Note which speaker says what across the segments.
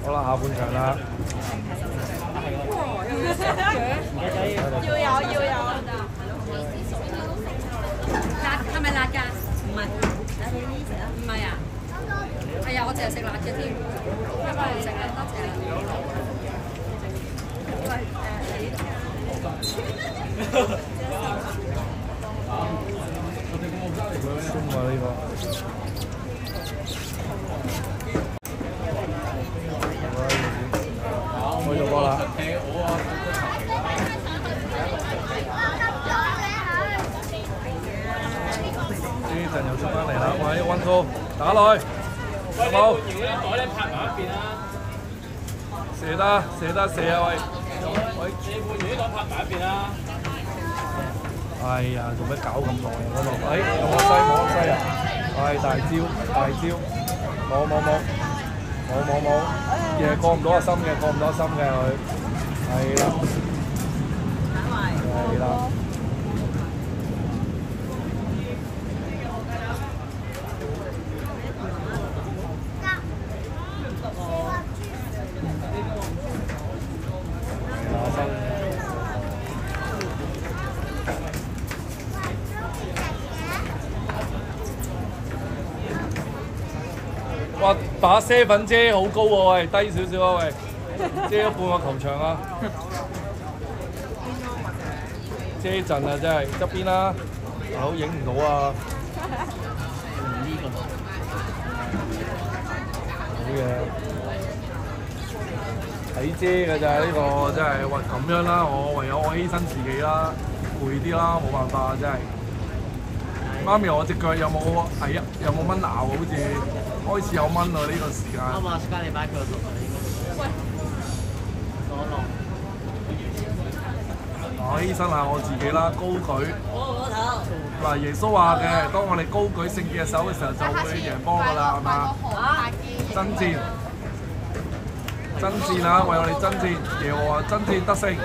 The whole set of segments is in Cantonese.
Speaker 1: 好啦，下半場啦。
Speaker 2: 要有。辣係咪辣㗎？唔係。唔係啊？係啊，我淨係食辣嘅添。因為食啊，多謝。
Speaker 1: 中啊呢個。開咗波啦！呢陣又出翻嚟啦！喂，溫哥打落去，好冇？射得射啊！喂！
Speaker 3: 你換完呢個拍埋一邊啦。
Speaker 1: 哎呀，做咩搞咁耐啊？嗰度，哎，冇西啊！哎，大招，冇，嘢過唔到個心嘅，佢，係啦。哇！把啡粉遮好高喎，喂，低少少啊，喂，遮咗半個球場啊，遮陣啊，真係側邊啦，好影唔到啊，好嘢，睇遮㗎咋呢個真係，喂咁樣啦，我唯有我犧牲自己啦，攰啲啦，冇辦法真係。媽咪，我隻腳有冇係啊？有冇蚊咬？好似開始有蚊喎呢個時間。
Speaker 3: 啱啊，加你擺腳度啊！喂，
Speaker 1: 我犧牲下我自己啦，高舉。嗱，耶穌話嘅，當我哋高舉聖潔嘅手嘅時候，就會贏波㗎啦，係嘛？爭戰啊！為我哋爭戰，耶和華爭戰得勝。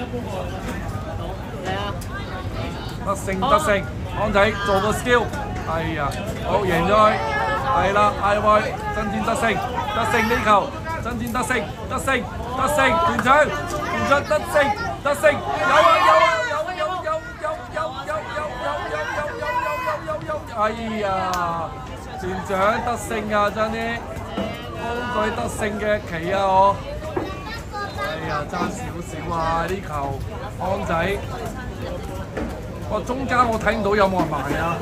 Speaker 1: 得勝。安仔做個 skill， 哎呀，好贏咗佢，係啦，嗌佢爭戰得勝呢球，爭戰得勝，團長得勝，有，哎呀，團長得勝啊，真啲，高舉得勝嘅旗啊我，哎呀，爭少少啊呢球，安仔。哇！中間我睇唔到有冇人埋啊？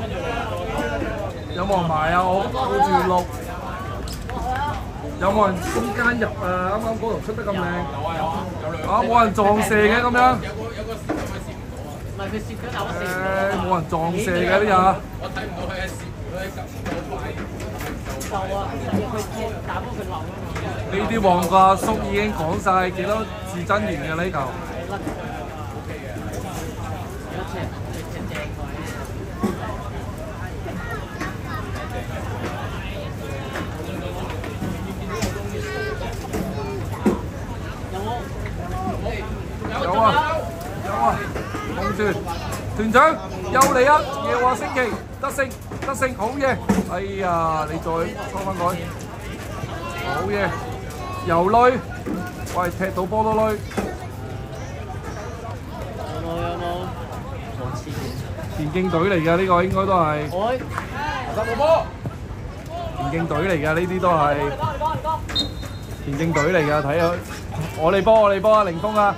Speaker 1: 我顧住錄，有冇人中間入啊？啱啱嗰度出得咁靚，冇人撞射嘅咁樣。
Speaker 3: 唔係佢攝咗但我射
Speaker 1: 冇人撞射嘅呢下。
Speaker 3: 我睇唔到佢係攝，佢喺就啊，佢打波佢漏啊嘛。
Speaker 1: 呢啲旺角阿叔已經講晒幾多字真言嘅呢球。有啊，控住團長又嚟啊！耶和華升旗，得勝，好嘢！哎呀，你再收翻佢，好嘢！又累，喂，踢到波都累。
Speaker 3: 有冇？
Speaker 1: 田徑隊嚟㗎呢個應該都係。冇波。田徑隊嚟㗎呢啲都係。田徑隊嚟㗎，睇下我哋波啊，凌峰啊！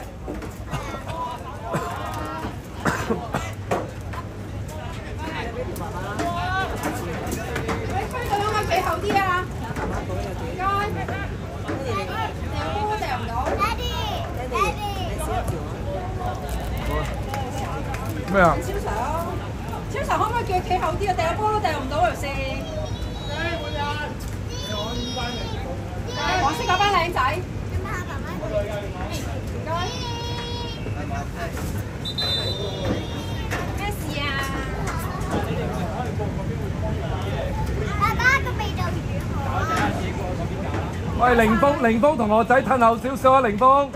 Speaker 1: 咩啊？
Speaker 2: 超常可唔可以叫佢企後啲啊？掟個波都掟唔到條線。黃色嗰班靚仔。咩事啊？
Speaker 4: 爸爸個味道如何？
Speaker 1: 喂，凌峰同學仔褪後少少啊，凌峰。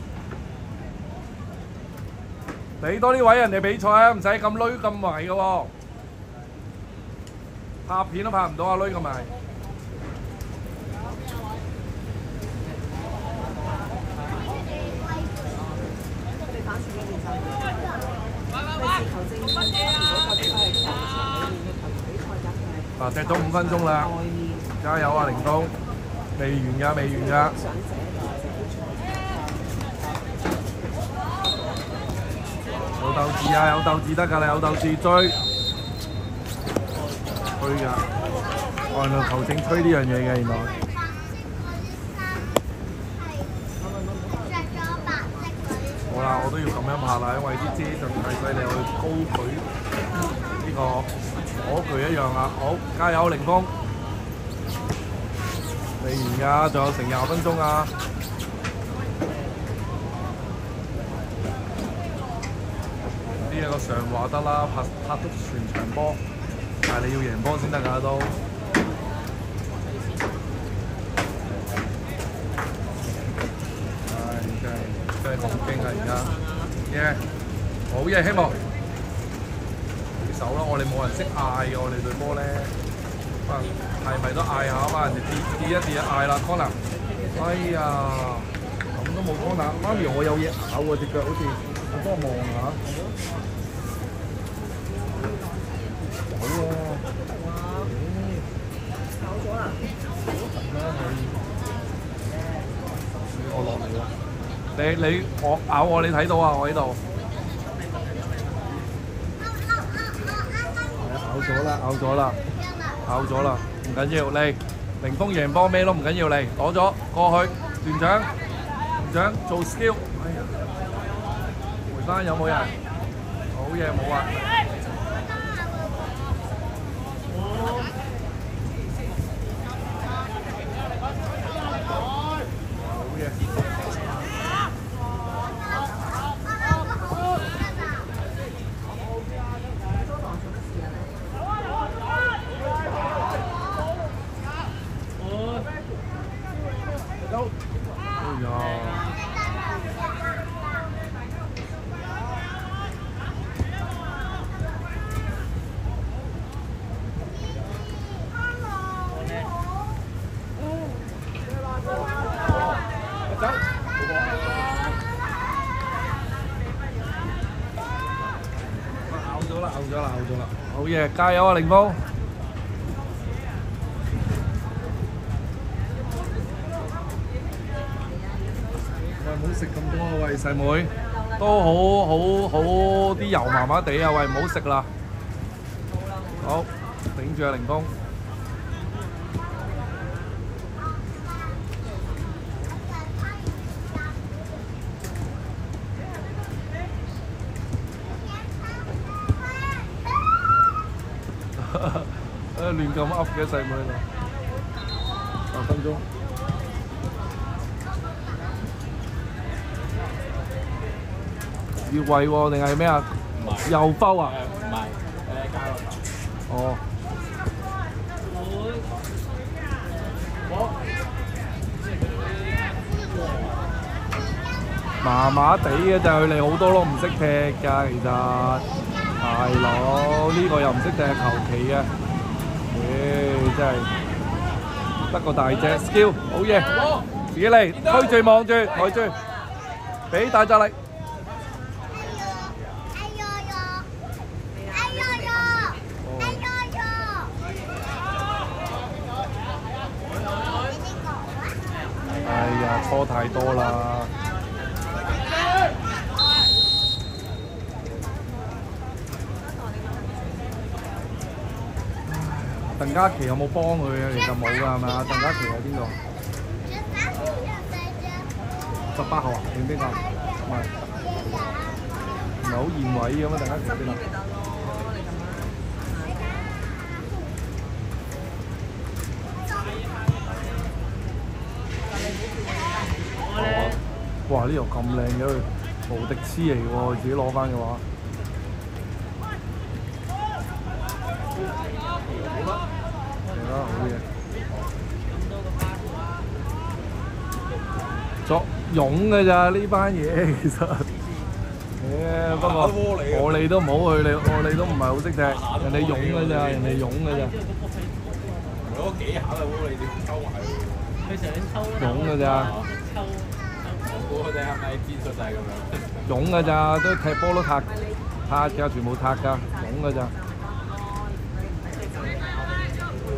Speaker 1: 俾多啲位人哋比賽啊，唔使咁攣咁埋嘅喎，拍片都拍唔到啊，攣咁埋。 啊，踢咗5分鐘啦，加油啊，凌峰！未完㗎，未完㗎。有鬥志啊，有鬥志得㗎啦，有鬥志追，吹㗎。原來球證吹呢樣嘢嘅，原來。好啦，我都要咁樣拍啦，因為啲遮就太犀利，我要高舉呢個火炬一樣啊！好，加油，凌峰！未完㗎，仲有成20分鐘啊！呢一個上話得啦，拍得全場波，但係你要贏波先得㗎都。唉，真係好勁啊！而家，耶，好嘢，希望舉手啦！我哋冇人識嗌嘅，我哋隊波咧。係咪都嗌下嘛？人哋跌一嗌啦 ，corner！ 哎呀，咁都冇 corner！ 媽咪，我有嘢咬喎隻腳，好似我幫我望下。有喎，咬咗啦！我落嚟喎。我咬我，你睇到啊？我喺度。咬咗啦，咬咗啦。咬咗啦，唔緊要，嚟凌峰贏波咩都唔緊要，嚟攞咗過去，團長做 skill， 哎呀，回翻有冇人？好嘢冇啊！好嘢！咬咗啦！好嘢，加油啊，凌峰！喂，唔好食咁多啊！喂，細妹，都好啲油麻麻地啊！喂，唔好食啦。好，頂住啊，凌峰！亂咁噏嘅細妹啦，10分鐘。越位喎定係咩啊？又摟啊？
Speaker 3: 唔係，加落頭。
Speaker 1: 哦。麻麻地嘅就佢哋好多都唔識踢㗎，其實大佬呢個又唔識踢，求其嘅。真係得個大隻 skill， 好嘢！自己嚟，推住望住，抬住，俾大隻力。哎呀，拖太多啦！鄧嘉琪有冇幫佢啊？其實冇㗎係咪啊？鄧嘉琪喺邊度？18號啊？定邊個？唔係，唔係好現位嘅咩？鄧嘉琪邊度？哇！呢度咁靚嘅佢，無敵黐嚟喎，自己攞翻嘅話。好嘢！作勇嘅咋呢班嘢其實，不過我哋都唔好去，我哋都唔係好識踢，人哋勇嘅咋，人哋勇嘅咋。
Speaker 3: 攞幾下就你點抽埋？佢成日抽啦。
Speaker 1: 勇嘅咋？
Speaker 3: 我哋係咪戰術就係咁樣？
Speaker 1: 勇嘅咋，都踢波都撻㗎，全部撻㗎，勇嘅咋。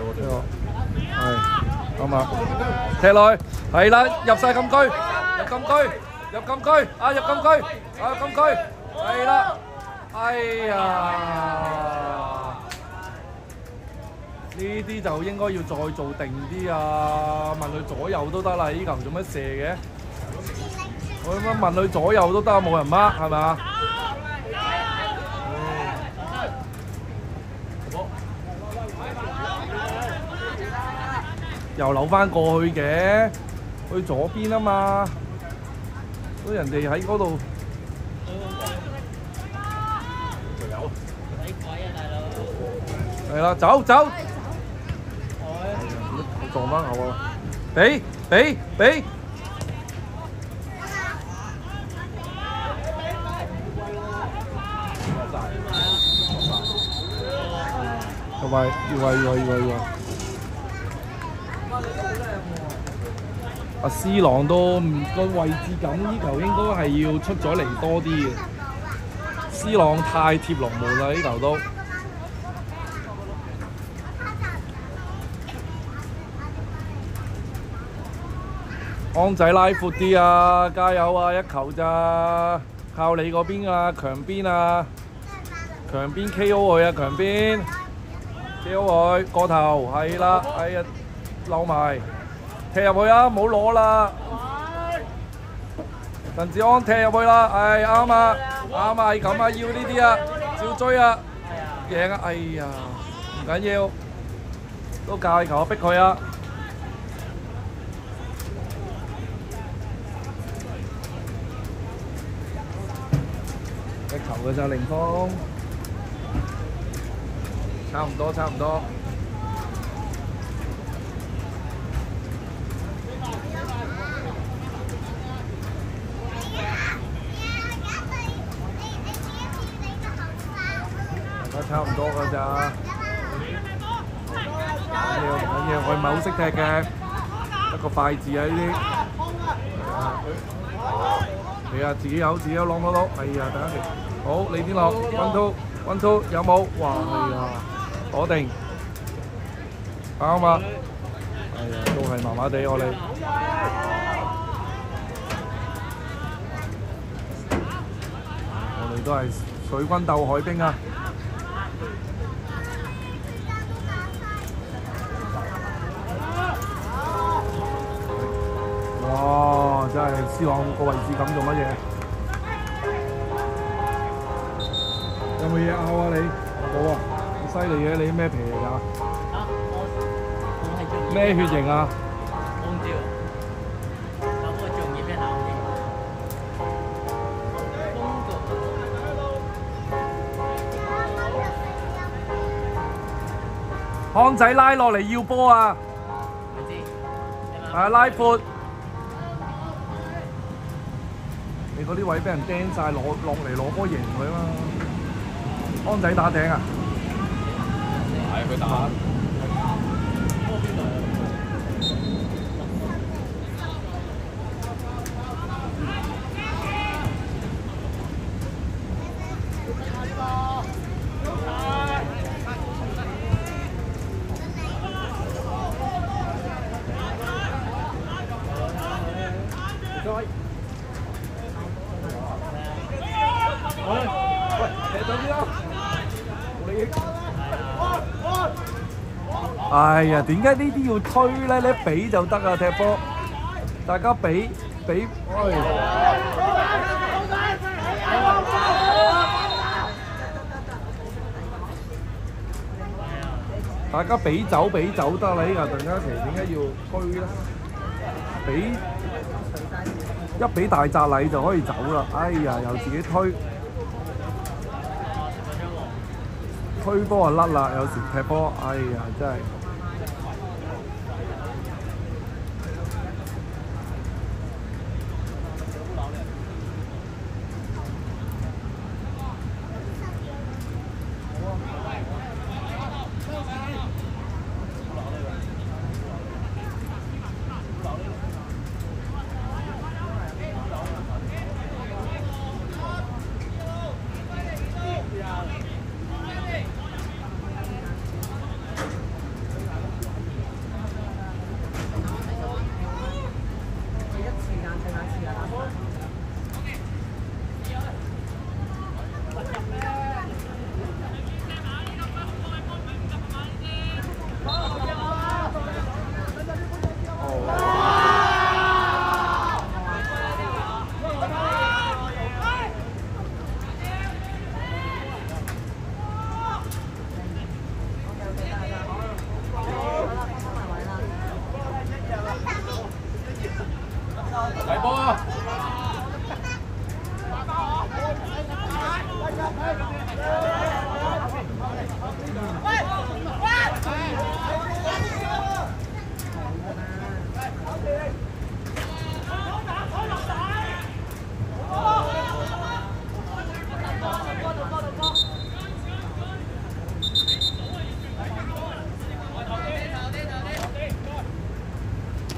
Speaker 1: 係啱啊！踢落去，係啦，入晒禁區，入禁區，入禁區，啊入禁區，啊禁區，係啦，哎呀！呢啲就應該要再做定啲啊！問佢左右都得啦，呢球做乜射嘅？我咁樣問佢左右都得，冇人掹係咪啊？又扭翻過去嘅，去左邊啊嘛，所以人哋喺嗰度。係啦，走走。撞翻後啊！俾！同埋要。阿 C 朗都個位置感，呢球應該係要出咗嚟多啲嘅。C 朗太貼龍門啦，呢球都。安仔拉闊啲啊！加油啊！一球咋，靠你嗰邊啊！強邊啊！強邊 KO 佢啊！強邊 KO 佢個頭係啦，哎呀漏埋，踢入去啊！唔好攞啦！陳志安踢入去啦，係啱啊！啱啊！係咁啊！要呢啲啊！照追啊！贏啊！哎呀，唔緊要，都教球逼佢啊！球嘅咋凌峰，差唔多。大家差唔多㗎咋，唔緊要，我唔係好識踢嘅，一個快字啊呢啲。係啊，自己有攞到，係啊，第一期。好，李天樂 one two 有冇？哇，係啊，攞定，啱啊！係啊，都係麻麻地我哋。我哋都係水軍鬥海兵啊！哇！真係 C 朗個位置感做乜嘢？有冇嘢拗啊你？冇啊！好犀利嘅，你咩皮嚟㗎？咩血型啊？
Speaker 3: 我唔知喎，但我仲要咩鬧嘅？
Speaker 1: 康仔拉落嚟要波啊！
Speaker 3: 唔知。
Speaker 1: 係拉闊。你嗰啲位俾人釘晒，落嚟攞波贏佢嘛？安仔打頂啊！係佢打。哎呀，點解呢啲要推咧？你一俾就得啊！踢波，大家俾，大家俾走得啦！呢個鄧嘉琪點解要推咧？一俾大扎禮就可以走啦！哎呀，又自己推波就甩啦！有時踢波，哎呀，真係〜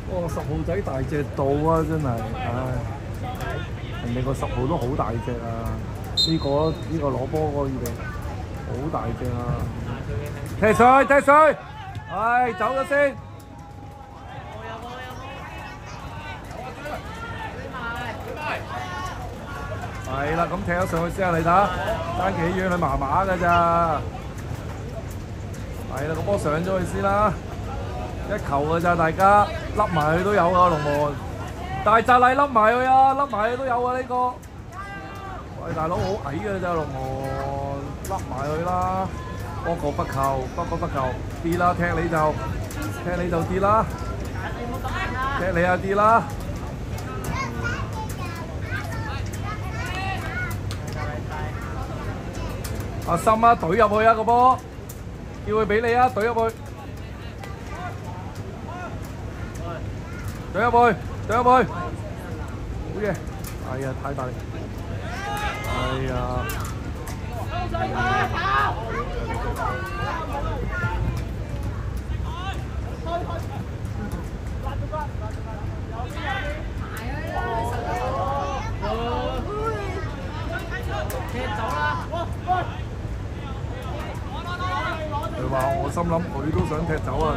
Speaker 1: 哇！10號仔大隻到啊，真係，唉！人哋個10號都好大隻啊，呢個攞波嗰個預備好大隻啊！踢水，唉，走咗先。係啦，咁踢咗上去先啊！你睇，爭幾遠，佢麻麻㗎咋。係啦，個波上咗去先啦，一球㗎咋，大家笠埋佢都有啊，龍門。大閘禮笠埋佢啊，笠埋佢都有啊呢個。喂，大佬好矮㗎咋龍門，笠埋佢啦。不過不球，跌啦，踢你就跌啦，踢你啊跌啦。阿森啊，懟入去啊個波，叫佢俾你啊，懟入去，好嘢！哎呀，太大力！哎呀！佢話我心諗佢都想踢走啊！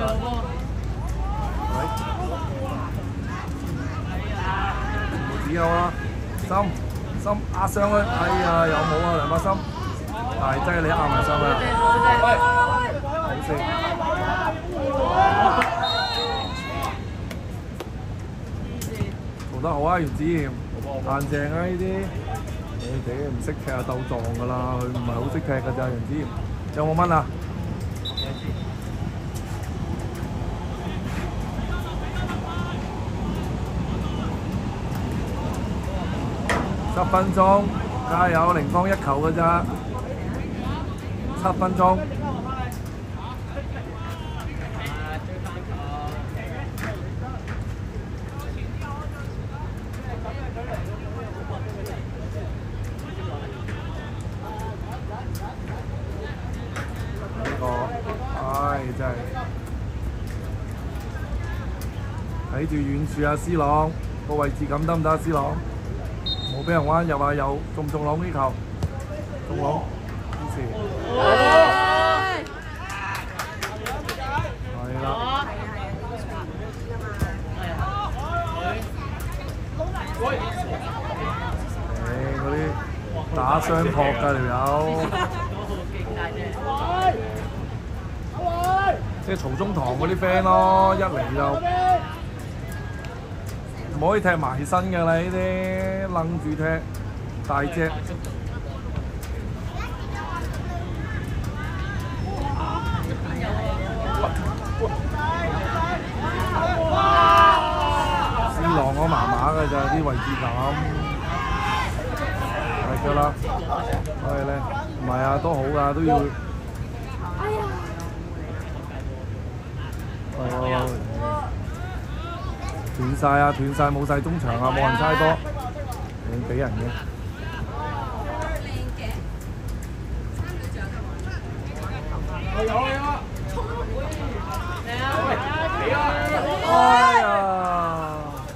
Speaker 1: 只有啊，心壓上去，哎呀，有冇啊梁柏森？係真係你壓埋上去啊！好食，做得好啊，袁子賢，硬淨啊呢啲，你哋唔識踢啊鬥撞㗎啦，佢唔係好識踢㗎咋，袁子賢。有冇蚊啊？10分鐘，加油！零方1球㗎咋，7分鐘。呢個，唉，真係睇住遠處啊！C朗個位置感得唔得啊？C朗？冇俾人彎入啊！有中唔中籠呢球？中籠，支持。係啦。嗰啲打雙撲㗎條友。即係曹中堂嗰啲 friend 咯，一嚟就。唔可以踢埋身㗎啦！呢啲擸住踢，大隻。C朗我麻麻㗎咋啲位置感，係㗎啦，所以咧唔係啊，都好㗎，都要。斷晒啊！斷晒冇晒中場啊！冇人猜波，你俾人嘅。有啊！哎呀！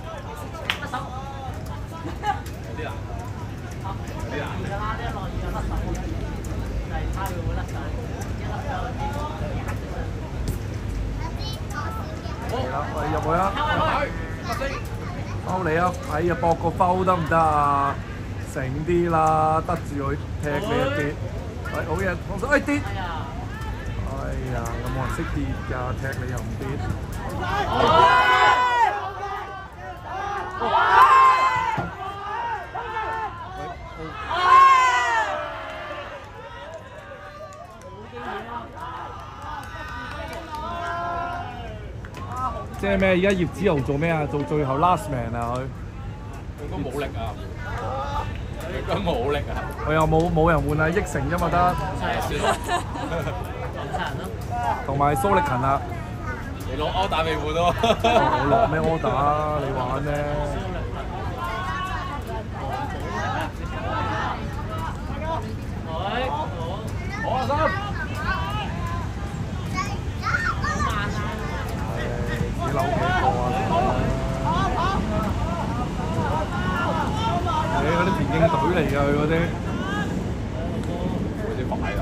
Speaker 1: 係啦，我哋入去啦。收你啊！哎呀，搏個包得唔得啊？醒啲啦，得住佢踢你一跌。喂，好嘢，放手，哎跌！哎呀，有冇人識跌㗎？踢你又唔跌。即係咩？而家葉子豪做咩啊？做最後 last man 啊佢。
Speaker 3: 佢都冇力啊！佢都冇力啊！
Speaker 1: 佢又冇人換啊，益成啫嘛得。同埋蘇力勤啊。
Speaker 3: 你落柯打未換喎？
Speaker 1: 我落咩柯打？你玩咩？
Speaker 3: 好啊三。
Speaker 1: 幾扭幾個啊！ 競隊嚟㗎，佢嗰啲。
Speaker 3: 嗰啲快啦，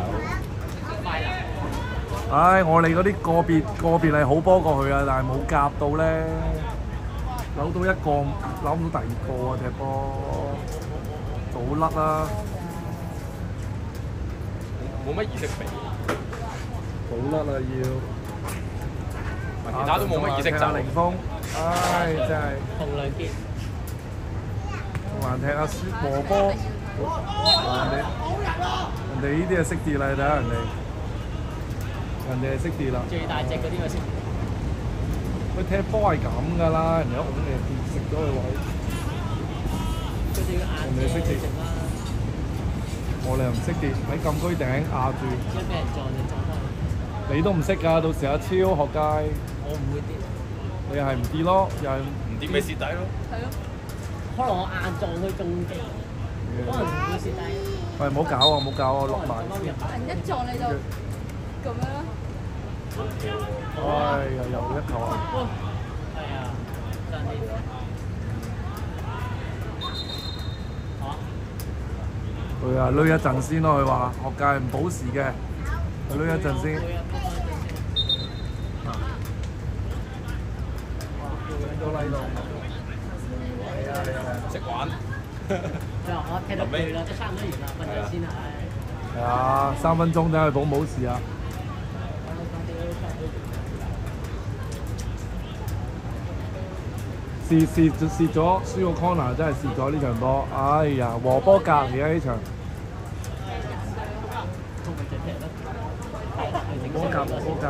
Speaker 1: 唉，我哋嗰啲個別係好波過佢啊，但係冇夾到咧，扭到一個，扭唔到第二個啊！踢波早甩啦，
Speaker 3: 冇乜意識比，
Speaker 1: 早甩啦要。
Speaker 3: 其他都冇乜意識就。
Speaker 1: 凌風，唉，真係。
Speaker 3: 同梁傑，
Speaker 1: 還踢阿和波，人哋呢啲係識跌啦，睇下人哋係識跌啦。
Speaker 3: 最大隻嗰啲咪識。
Speaker 1: 佢踢波係咁㗎啦，人哋一拱你食咗佢位，
Speaker 3: 佢哋要硬
Speaker 1: 人哋識跌，我哋又唔識跌，喺禁區頂壓住。
Speaker 3: 一俾人撞就撞翻。
Speaker 1: 你都唔識㗎，到時阿超學街，
Speaker 3: 我唔會跌，
Speaker 1: 你係唔跌咯，又係
Speaker 3: 唔跌咪蝕底咯。係咯。可能我硬撞佢中擊，可能唔會蝕底。
Speaker 1: 喂，唔好搞啊，唔好搞啊，落埋。
Speaker 2: 人一撞你就咁樣咯。
Speaker 1: 唉，又一球啊！
Speaker 3: 係啊，爭啲。
Speaker 1: 佢啊，攆一陣先咯，佢話學界唔保時嘅，佢攆一陣先。都嚟到。
Speaker 3: 識玩。就我踢到攰啦，都差唔多完啦，瞓咗先啦。
Speaker 1: 係啊，3分鐘等佢保冇事啊！蝕咗，輸個 corner 真係蝕咗呢場波。哎呀，和波格而家呢場。和波格。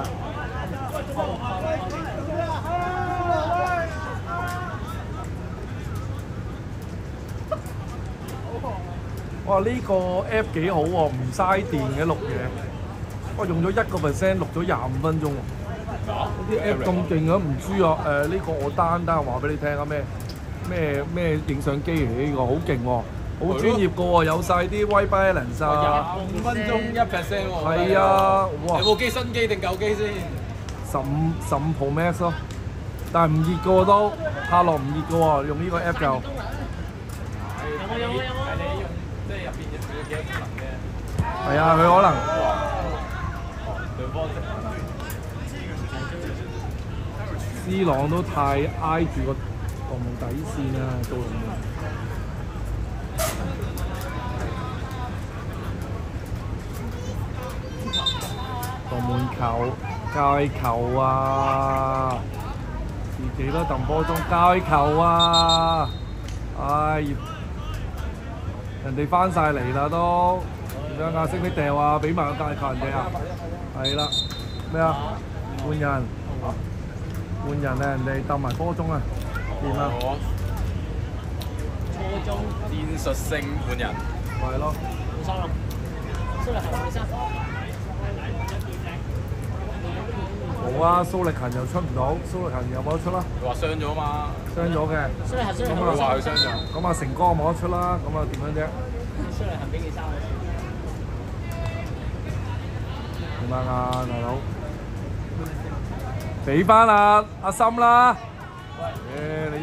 Speaker 1: 哇！呢個 app 幾好喎，唔嘥電嘅錄嘢。我用咗1%錄咗25分鐘喎。啲 app 咁勁啊，唔知啊。呢個我單話俾你聽啊，咩影相機嚟呢個，好勁喎，好專業嘅喎，有晒啲 white balance 啊。
Speaker 3: 5分鐘1%喎。
Speaker 1: 係啊，哇！
Speaker 3: 你部機新機定舊機先
Speaker 1: 15 Pro Max 咯，但係唔熱嘅喎都，下落唔熱嘅喎，用呢個 app 就。
Speaker 3: 有冇？係你用即係入邊有幾多功能嘅？
Speaker 1: 係啊，佢可能。C 朗都太挨住個防門底線啦，做龍門。防門球、界球啊，自己都揼波中界球啊，唉，人哋翻晒嚟啦都，點樣啊？識唔識掉啊？俾埋個界球人哋啊！係啦，咩啊？換人。換人啊！人哋鬥埋波中啊，掂啦！
Speaker 3: 初中戰術性換人，
Speaker 1: 係咯。
Speaker 3: 冇收啦，蘇力恒冇收。
Speaker 1: 冇啊！蘇力恒又出唔到，蘇力恒有冇得出啦？
Speaker 3: 佢話傷咗嘛？
Speaker 1: 傷咗嘅。
Speaker 3: 蘇力恒
Speaker 1: 咁
Speaker 3: 佢話佢傷咗。
Speaker 1: 咁啊，成哥冇得出啦，咁啊點樣啫？
Speaker 3: 蘇力恒俾幾收？
Speaker 1: 點樣啊，大佬？俾翻阿森啦！你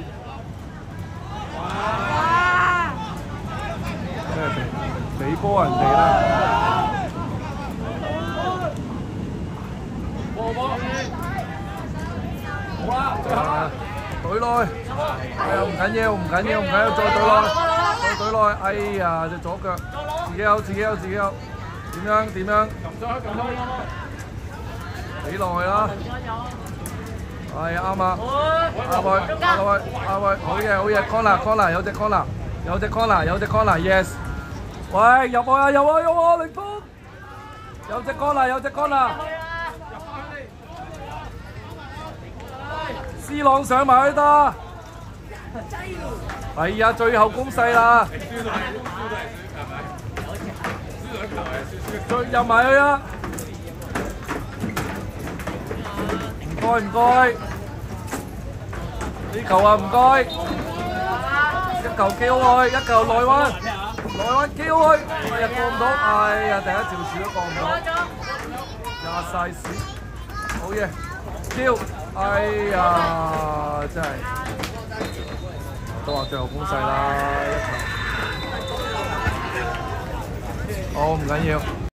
Speaker 1: 咩俾波人哋啦？
Speaker 3: 波！好啦，最後
Speaker 1: 隊內，哎呀唔緊要，再隊內，哎呀隻左腳，自己有，點樣？
Speaker 3: 撳咗，
Speaker 1: 幾耐啦？係啱啊！阿威，好嘢 ，corner，有隻 corner，yes。喂，入啊，凌峰，有隻 corner。C 朗上埋去得。係啊，最後攻勢啦。再入埋去啊！唔該，呢球啊唔該，一球叫去，一球內彎叫去，哎呀過唔到，哎呀第一條柱都過唔到，壓晒屎，好嘢，叫，哎呀真係，都話最後攻勢啦，一球。 哦，唔緊要。